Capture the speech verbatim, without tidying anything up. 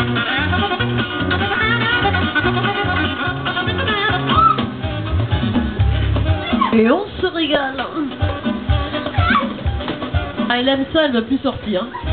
Et on se régale. Ah, elle aime ça, elle va plus sortir.